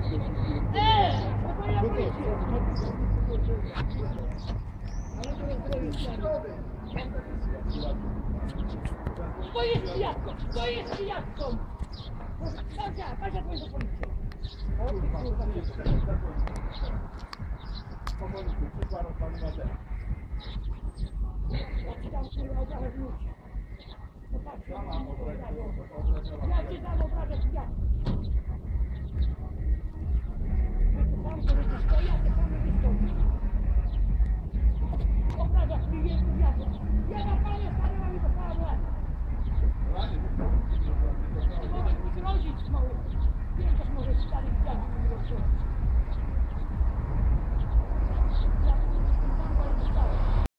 To jest pijatką! To jest pijatką! Kasia, to jest do policji. O ty kurwa, nie jest. Powolutku, przyszła rozpalona teraz. Ja ci dam kurwa obrażę w ludzie. Popatrz, ja ci dam obrażę w pijatką. Tam to jest stoi, a ty tam nie stoi. Obrażasz mi jest pijatką. Ja na panu